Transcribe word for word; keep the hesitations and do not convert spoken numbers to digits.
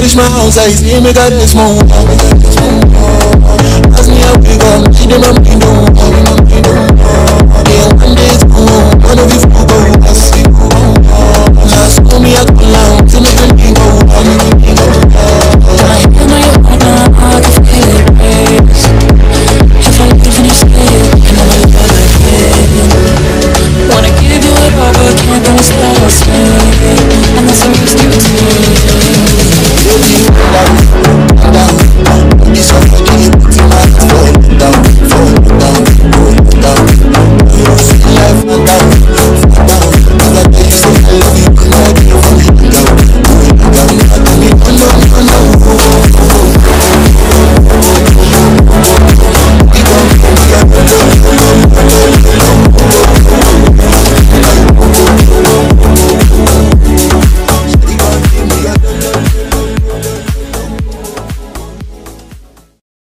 reach my house, I see me got this moment. Ask me how we go, see them I'm in the mood. Yeah, one day it's cool, one of you fool go. Now school me, I